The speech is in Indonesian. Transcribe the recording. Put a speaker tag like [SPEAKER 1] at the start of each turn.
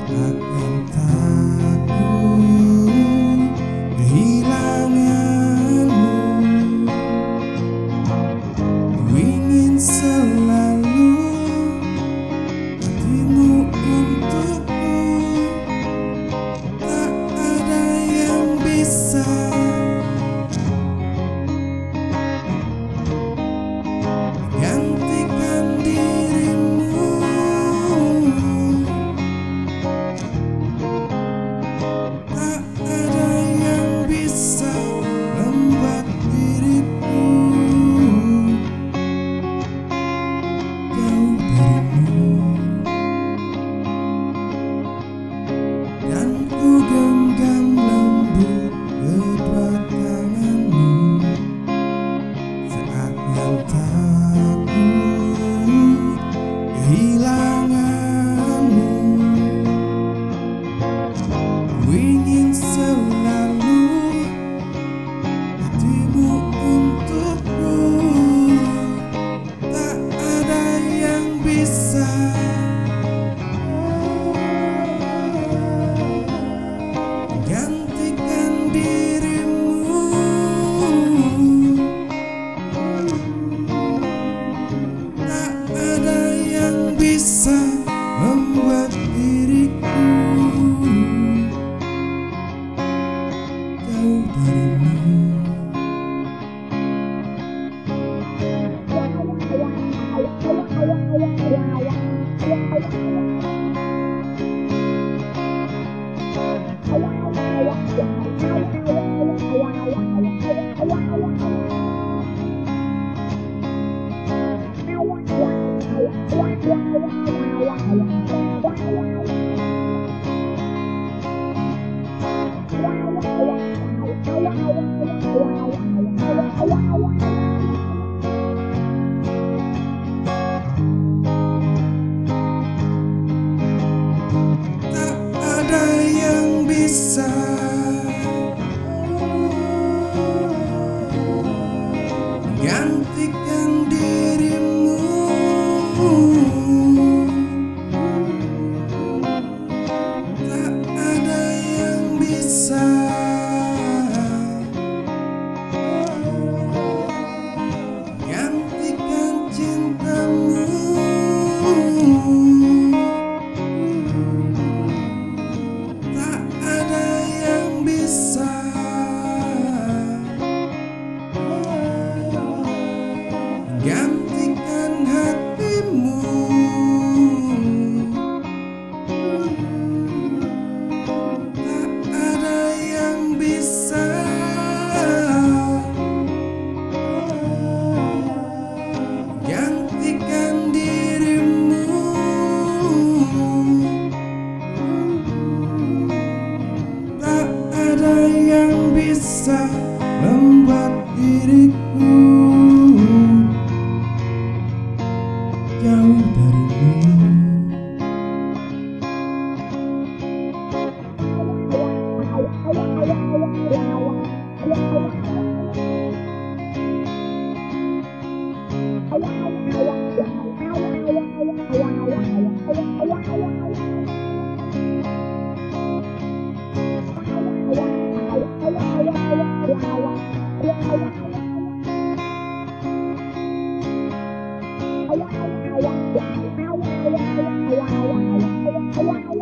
[SPEAKER 1] Akan takut kehilanganmu, ku ingin selalu hatimu untukku. Tak ada yang bisa gantikan dirimu. Tak ada yang bisa membuat diriku jauh darimu. Dan ku genggam lembut kedua tanganmu, seakan takut kehilanganmu. Ku ingin selalu hatimu untukku. Tak ada yang bisa gantikan dirimu. Tak ada yang bisa membuat diriku jauh darimu. Tak ada yang bisa gantikan dirimu. Tak ada yang bisa gantikan cintamu. Tak ada yang bisa gantikan hatimu. Tak ada yang bisa gantikan dirimu. Tak ada yang bisa membuat diriku jauh darimu.
[SPEAKER 2] Wow.